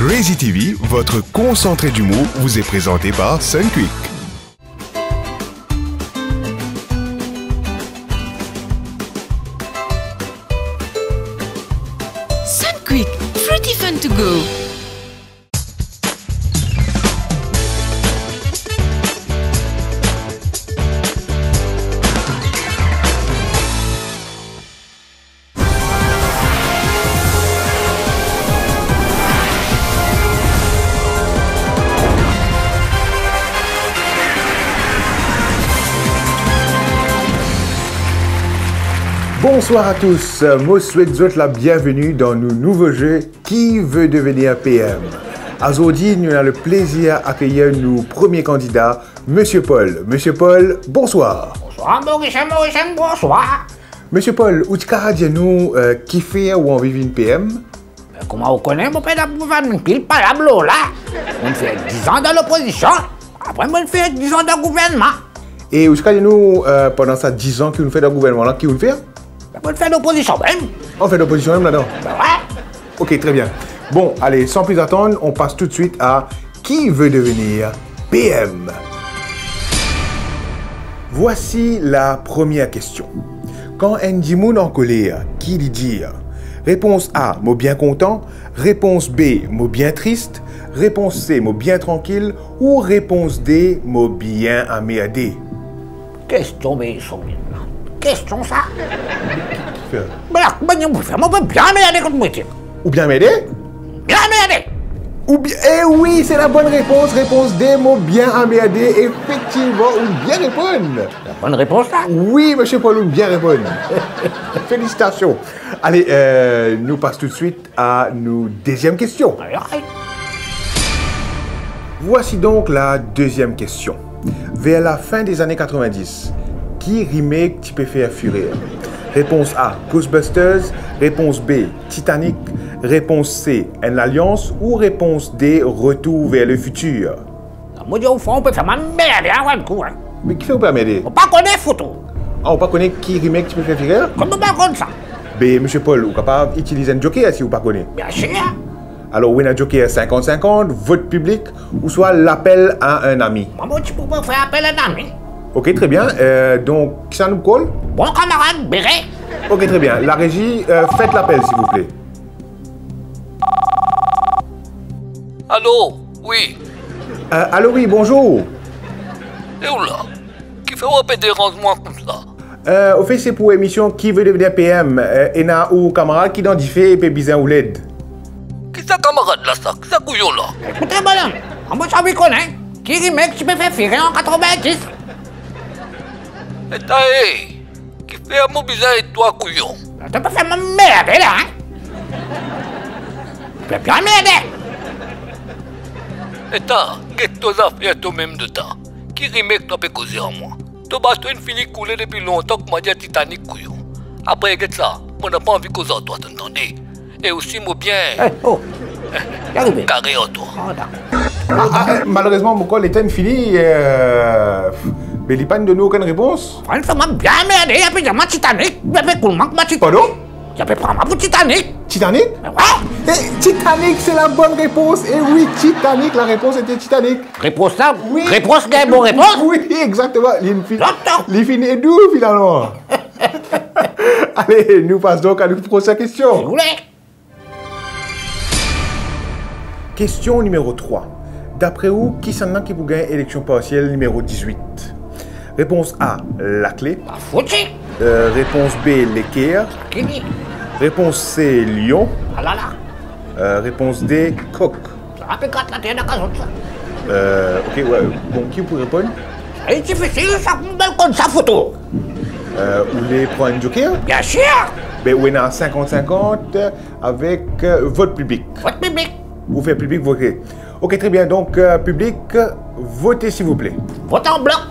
Crazy TV, votre concentré d'humour, vous est présenté par Sunquick. Sunquick, fruity fun to go. Bonsoir à tous, moi souhaite la bienvenue dans nos nouveaux jeux Qui veut devenir PM. Aujourd'hui, nous avons le plaisir d'accueillir nos premiers candidats, Monsieur Paul. Monsieur Paul, bonsoir. Bonsoir, Maurice, bonsoir. Monsieur Paul, où tu nous qui fait ou en vivre une PM? Comment vous connaissez, mon père une pile parable là? On fait 10 ans dans l'opposition, après on fait 10 ans dans le gouvernement. Et où tu nous pendant ces 10 ans que nous fait dans le gouvernement là, qui vous le fait? On fait l'opposition même. On fait l'opposition même là-dedans? Ben ouais. Ok, très bien. Bon, allez, sans plus attendre, on passe tout de suite à Qui veut devenir PM? Voici la première question. Quand Andy Moon en colère, qui lui dit? Réponse A, mot bien content. Réponse B, mot bien triste. Réponse C, mot bien tranquille. Ou réponse D, mot bien emmerdé. Question, mais ils sont bien. Question ça? Faire. Ben là, on peut bien m'aider contre moi. Ou bien m'aider? Bien m'aider. Ou bien, eh oui, c'est la bonne réponse. Réponse D, mot bien emmerdé. Effectivement, ou bien répondre. La bonne réponse là? Oui, monsieur Paul, ou bien répondre. Félicitations. Allez, nous passons tout de suite à nos deuxième question. Voici donc la deuxième question. Vers la fin des années 90, qui remake tu peux faire furir? Réponse A, Ghostbusters. Réponse B, Titanic. Réponse C, L'Alliance. Ou réponse D, Retour vers le futur. Moi, je on peut faire ma merde, hein, un coup. Mais qui fait vous pas m'aider? On pas connaître photo. Ah, on pas connaît qui remake tu peux faire furir? Comment on pas connaître ça? Mais monsieur Paul, vous capable d'utiliser un joker si vous pas connaissez? Bien sûr. Alors, oui, un joker 50-50, vote public, ou soit l'appel à un ami. Moi, tu peux pas faire appel à un ami. Ok, très bien. Donc, qui ça nous colle? Bon camarade, Béret. Ok, très bien. La régie, faites l'appel, s'il vous plaît. Allô? Oui. Allô, oui, bonjour. Et où là? Qui fait un peu dérangement comme ça? Au fait, c'est pour l'émission Qui veut devenir PM. Et na ou camarade qui identifie et peut bizarre ou l'aide. Qui ça camarade là ça? Qui ça couillon là? Écoutez, madame, moi, ça vous connaît. Qui remake tu peux faire filer en 90? Et t'as qui fait un mot bizarre et toi couillon? Tu peux faire ma merde là, hein? Tu peux bien m'aider. Et t'as, qu'est-ce que tu as fait toi-même de temps? Qui remake toi peut causer en moi? Tu bats toi une fille coulée depuis longtemps que m'a dit Titanic couillon. Après, qu'est-ce ça? On n'a pas envie de causer en toi, t'entendais? Et aussi, moi bien. Oh, j'arrive. Carré en toi. Oh, d'accord. Malheureusement, mon call était une fini. Mais il n'y a pas de nous aucune réponse. On fait ma bien m'aider, et puis j'ai ma Titanic. J'avais coulement que ma Titanic. Pardon? J'avais pris ma Titanic. Titanic? Ouais. Titanic, c'est la bonne réponse. Et oui, Titanic, la réponse était Titanic. Réponse ça? Oui. Réponse qui est bonne réponse? Oui, exactement. J'entends. L'infini est doux, finalement. Allez, nous passons donc à notre prochaine question. Vous voulez? Question numéro 3. D'après vous, qui s'en a qui pour gagner élection partielle numéro 18? Réponse A, la clé. Pas foutu. Réponse B, l'équerre. Qui dit? Réponse C, lion. Ah là là. Réponse D, coq. Ça va péter la tête de la ça. Ok, ouais. Bon, qui pour répondre? C'est difficile, ça me donne comme sa photo. Vous voulez prendre un joker? Bien sûr. Ben, on est à 50-50 avec vote public. Votre public. Vous faites public, votez. Ok, très bien. Donc, public, votez s'il vous plaît. Vote en blanc.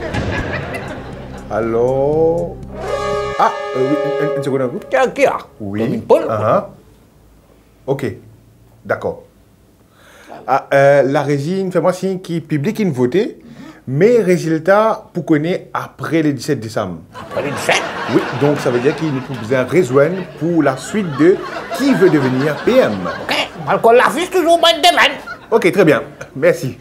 Alors... Ah, oui, une seconde. Qui a? Oui. Paul. Ok, d'accord. Ah, la régie, fais-moi signe qui public, qui vote, mais résultat pour connaître après le 17 décembre. Après le 17? Oui, donc ça veut dire qu'il nous faut besoin rejoindre pour la suite de Qui veut devenir PM. Ok. Alcool la fiche toujours bonne demain. Ok, très bien. Merci.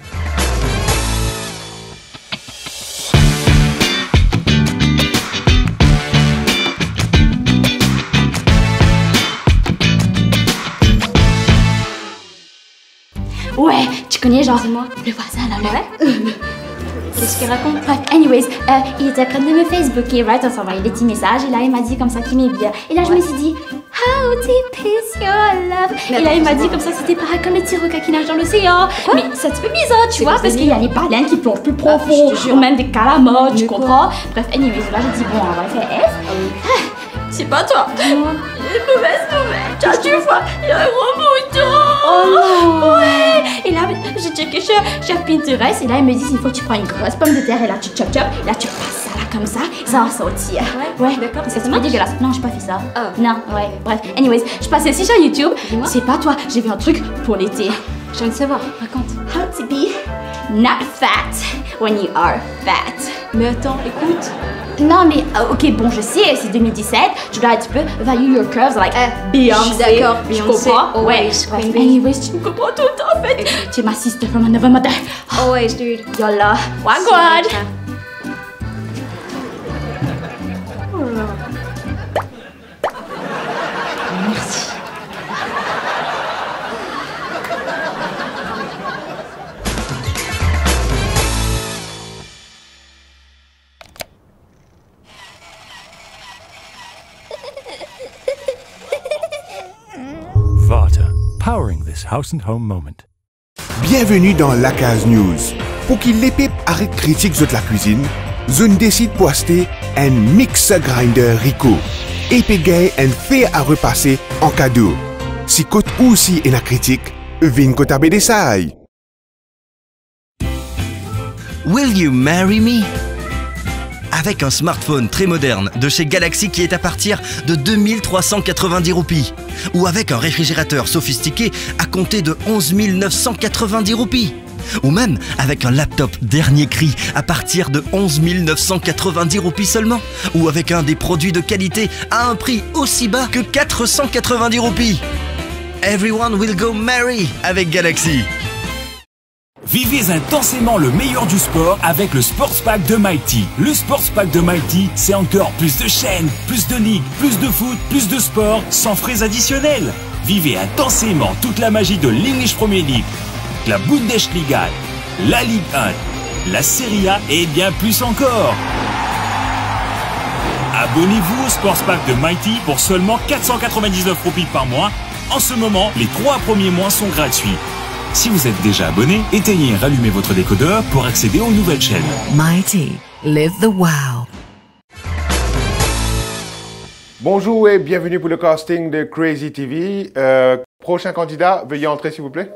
Ouais, tu connais genre moi, le voisin là, ouais. Qu'est-ce qu'il raconte? Bref, anyways, il était en train de me Facebooker, right? On s'envoyait des petits messages et là il m'a dit comme ça qu'il m'aimait bien. Et là je me suis dit, how deep is your love? Et là il m'a dit comme ça c'était pareil comme les petits requins qui nagent dans l'océan. Mais c'est un petit peu bizarre, tu vois, parce qu'il y a les baleines qui plongent plus profond, ou même des calamars, tu comprends? Bref, anyways, là j'ai dit bon, on va faire F. C'est pas toi. Dis-moi. Une mauvaise nouvelle. Tu as dû voir, il y a un gros bouton. Oh non. Ouais. Et là, j'ai checké sur Pinterest. Et là, il me dit, il faut que tu prends une grosse pomme de terre. Et là, tu chop. Et là, tu passes ça là comme ça. Ça va sortir. Ouais, d'accord. C'est pas dégueulasse. Non, j'ai pas fait ça. Oh. Non, ouais. Bref. Anyways, je passais aussi sur YouTube. C'est pas toi. J'ai vu un truc pour l'été. Je viens de savoir. Raconte. How to be not fat when you are fat. Mais attends, écoute. Non mais ok bon je sais c'est 2017 tu dois un petit peu value your curves like Beyoncé. Je suis d'accord Beyoncé. Tu comprends? Ouais. Anyways tu me comprends tout le temps en fait. Tu es ma sister from another mother. Always dude. Yola. Wagwan. Merci. Varta, powering this house and home moment. Bienvenue dans La Case News. Pour qu'il les pipes arrête critique de la cuisine, Zone décide de poster un mixer grinder Rico. Et puis un fait à repasser en cadeau. Si côte aussi est la critique, vin côte des sailles. Will you marry me? Avec un smartphone très moderne de chez Galaxy qui est à partir de 2390 roupies. Ou avec un réfrigérateur sophistiqué à compter de 11 990 roupies. Ou même avec un laptop dernier cri à partir de 11 990 roupies seulement. Ou avec un des produits de qualité à un prix aussi bas que 490 roupies. Everyone will go marry avec Galaxy. Vivez intensément le meilleur du sport avec le Sports Pack de Mighty. Le Sports Pack de Mighty, c'est encore plus de chaînes, plus de ligues, plus de foot, plus de sport, sans frais additionnels. Vivez intensément toute la magie de l'English Premier League, la Bundesliga, la Ligue 1, la Serie A et bien plus encore. Abonnez-vous au Sports Pack de Mighty pour seulement 499 roupies par mois. En ce moment, les 3 premiers mois sont gratuits. Si vous êtes déjà abonné, éteignez et rallumez votre décodeur pour accéder aux nouvelles chaînes. Mighty, live the wow. Bonjour et bienvenue pour le casting de Crazy TV. Prochain candidat, veuillez entrer s'il vous plaît.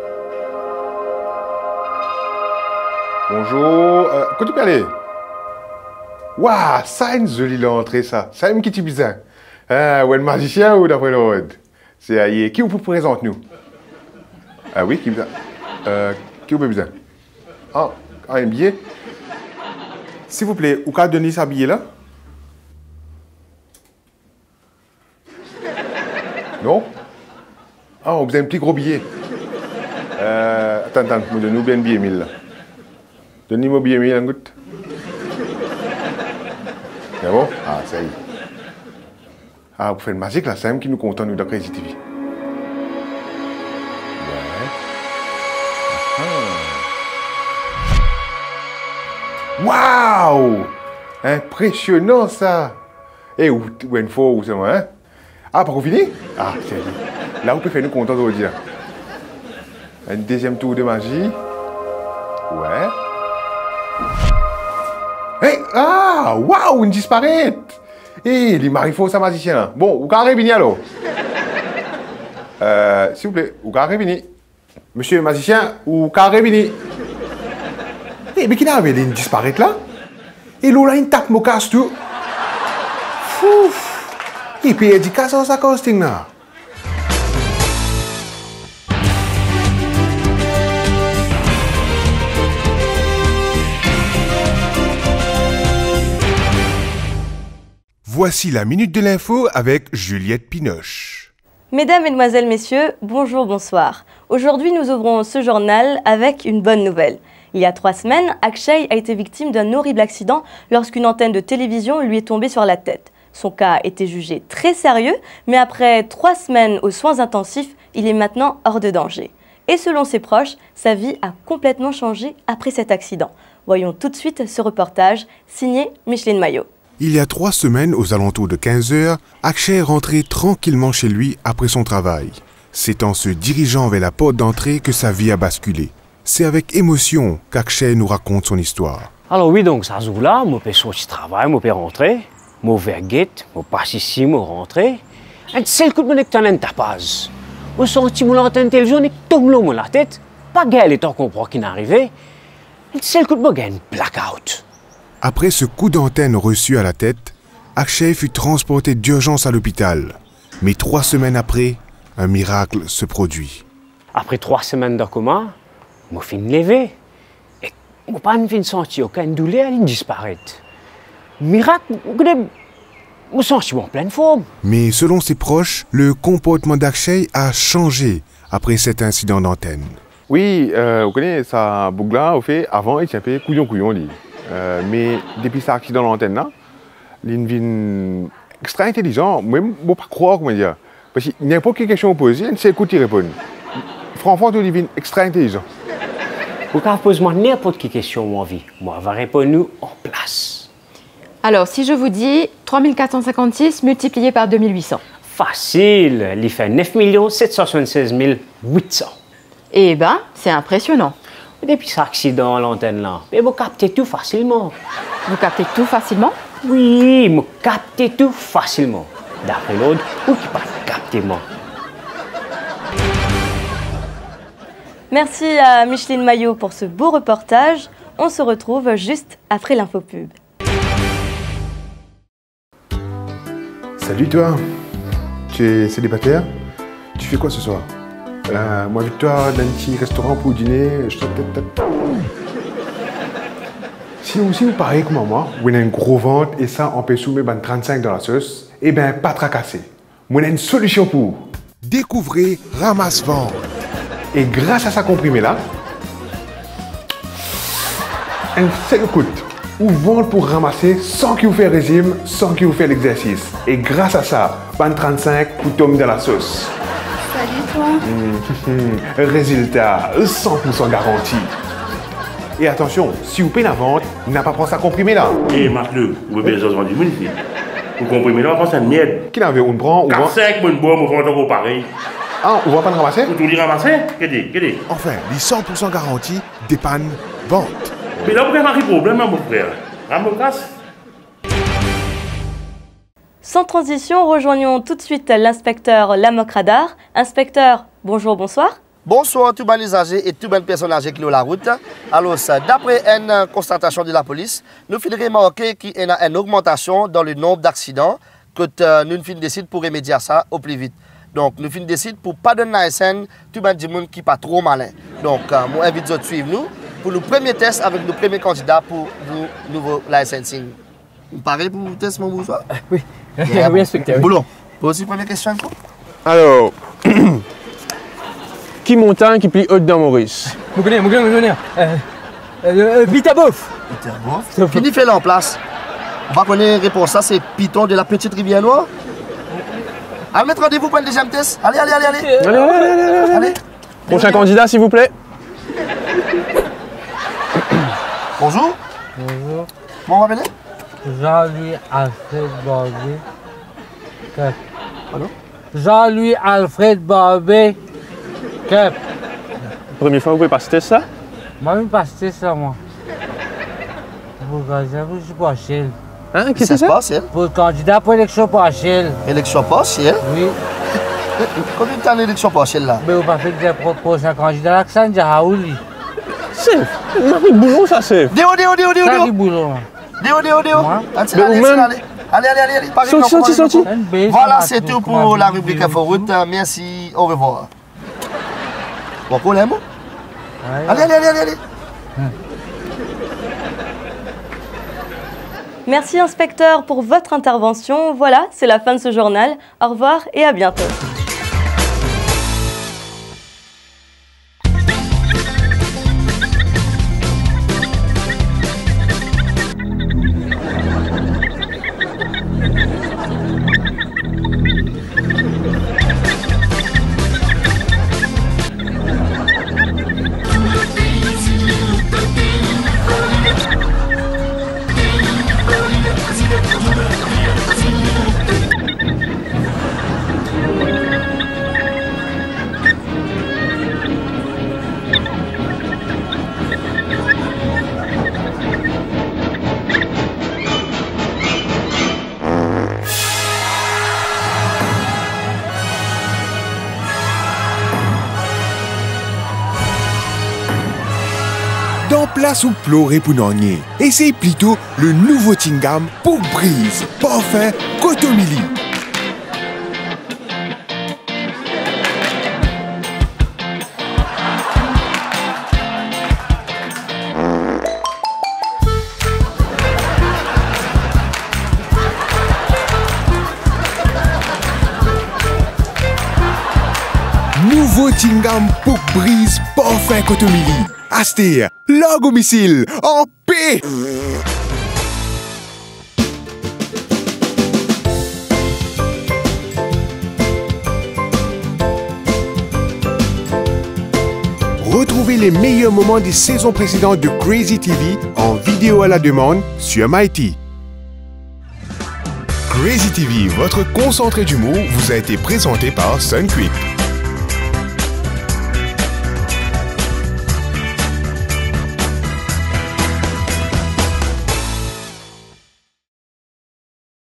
Bonjour. Quand tu peux aller? Waouh, ça une jolie l'entrée ça. Ça aime qui tu bizarre. Ou un magicien ou d'après l'ordre. C'est aïe. Qui vous présente nous? Ah oui, qui vous qui vous besoin? Ah, un billet? S'il vous plaît, où qu'a donné sa billet là? Non? Ah, on vous a un petit gros billet. Attends, donne-nous bien un billet 1000 là. Donnez-moi billet 1000 un goutte. C'est bon? Ah, ça y est. Ah, vous faites une magique là, c'est même qui nous compte nous dans Crazy TV. Waouh! Impressionnant ça! Et où une fois où c'est moi, hein? Ah, pas fini? Ah, c'est là, vous pouvez faire nous content aujourd'hui. Un deuxième tour de magie. Ouais. Hey! Ah! Waouh! Une disparaît! Eh, il m'arrive faux, ça magicien là. Bon, vous carrez vini alors? S'il vous plaît, vous carrez vini. Monsieur le magicien, vous carrez vini. Eh, mais qui n'a avait une disparaître là? Et l'eau une tape mon casse tout. Fouf! Et puis il dit casse dans sa casting là. Voici la minute de l'info avec Juliette Pinoche. Mesdames, Mesdemoiselles, Messieurs, bonjour, bonsoir. Aujourd'hui, nous ouvrons ce journal avec une bonne nouvelle. Il y a 3 semaines, Akshay a été victime d'un horrible accident lorsqu'une antenne de télévision lui est tombée sur la tête. Son cas a été jugé très sérieux, mais après 3 semaines aux soins intensifs, il est maintenant hors de danger. Et selon ses proches, sa vie a complètement changé après cet accident. Voyons tout de suite ce reportage signé Micheline Maillot. Il y a 3 semaines, aux alentours de 15 heures, Akshay est rentré tranquillement chez lui après son travail. C'est en se dirigeant vers la porte d'entrée que sa vie a basculé. C'est avec émotion qu'Akshay nous raconte son histoire. Alors oui, donc ça jour-là, je peux sortir du travail, je peux rentrer, je vais vers gate, je passe ici, je rentrer. Et c'est le coup de mon écran tapage. Je sens mon antenne télévision et tombe dans la tête. Pas gueule étant qu'on croit qu'il est arrivé. Et c'est le coup de mon blackout. Après ce coup d'antenne reçu à la tête, Akshay fut transporté d'urgence à l'hôpital. Mais 3 semaines après, un miracle se produit. Après 3 semaines de coma, je me suis levé. Et je n'ai pas senti aucune douleur, elle disparaît. Miracle, je me sens en pleine forme. Mais selon ses proches, le comportement d'Akshay a changé après cet incident d'antenne. Oui, vous connaissez ça, Bougla, au fait, avant, il s'appelait couillon, mais depuis cet accident d'antenne, là, il est extra intelligent. Moi, je ne peux pas croire, comment dire. Parce qu'il n'y a pas de question posée, il sait écouter répondre. Franchement, il est extra intelligent. Vous pouvez poser n'importe quelle question en vie. Moi, je vais répondre en place. Alors, si je vous dis 3456 multiplié par 2800. Facile, il fait 9 776 800. Eh ben, c'est impressionnant. Depuis cet accident à l'antenne là, vous captez tout facilement. Vous captez tout facilement? Oui, vous captez tout facilement. D'après l'autre, ou qui pas capter moi. Merci à Micheline Maillot pour ce beau reportage. On se retrouve juste après l'infopub. Salut toi, tu es célibataire? Tu fais quoi ce soir? Moi, Victoire, dans un petit restaurant pour dîner, je te peut-être. Si vous parlez comme moi, vous avez une gros ventre et ça, on peut soumettre 35 dans la sauce, eh bien, pas tracasser. Moi, j'ai une solution pour vous. Découvrez Ramasse-Ventre. Et grâce à ce comprimé-là, un seul coup, vous ventre pour ramasser sans qu'il vous fait régime, sans qu'il vous fait l'exercice. Et grâce à ça, 35 vous tombe dans la sauce. Salut toi. Résultat 100% garanti. Et attention, si vous payez la vente, vous n'avez pas pris ça comprimé là. Eh, Marc-Le, vous avez besoin du monde ici. Vous comprimez là, on prend ça de miette. Qui l'avait, on prend, on vend. 4-5 bonnes bois, on vend encore pareil. Ah, on va pas le ramasser? Vous tout ramasser? Qu'est-ce? Enfin, les 100% garantis, dépanne, vente. Mais là, vous avez un problème, mon frère. Ramocasse. Sans transition, rejoignons tout de suite l'inspecteur Lamok Radar. Inspecteur, bonjour, bonsoir. Bonsoir tous les usagers et tous les personnes âgées qui ont la route. Alors, d'après une constatation de la police, nous avons remarqué qu'il y a une augmentation dans le nombre d'accidents que nous avons décidé pour remédier à ça au plus vite. Donc, nous avons décidé pour ne pas donner la scène tout le monde qui n'est pas trop malin. Donc, moi, invite vous à suivre nous pour le premier test avec nos premiers candidats pour le nouveau licensing. Vous parlez pour le test, mon bonsoir? Oui, oui, inspecteur. Boulon, aussi première question? Alors, qui montagne qui plie haute dans Maurice? Vous connaissez. Bitabouf. Bitabouf? Qui n'y fait là en place? On va connaître la réponse, ça c'est Python de la petite rivière noire. Allez, mettre rendez-vous pour le deuxième test. Allez. Allez. Prochain candidat, s'il vous plaît. Bonjour. Bonjour. Comment on va venir? Jean-Louis Alfred Barbé. Pardon? Jean-Louis Alfred Barbé. Cap. Première fois, vous pouvez passer ça? Moi, je vais passer ça, moi. Pourquoi je suis pas Achille. Hein? Qu'est-ce que c'est ça? Pour le candidat pour l'élection partielle. Élection partielle? Oui. Combien de temps l'élection partielle là? Mais vous pas fait des propositions candidat là que ça, Raouli. C'est. On a pris boulot, ça, c'est. Déo. Ça, du boulot. Déo. Allez. Sorti. Voilà, c'est tout pour la rubrique Inforoute. Merci, au revoir. Bon problème? Allez. Merci inspecteur pour votre intervention. Voilà, c'est la fin de ce journal. Au revoir et à bientôt. dans place ou pleurer pour n'ennuyer. Essaye plutôt le nouveau Tingam pour brise. Parfait, Cotomili. Nouveau Tingam pour brise parfait Cotomili. Astir, log au missile, en paix. Retrouvez les meilleurs moments des saisons précédentes de Crazy TV en vidéo à la demande sur Mighty. Crazy TV, votre concentré d'humour, vous a été présenté par Sunquick.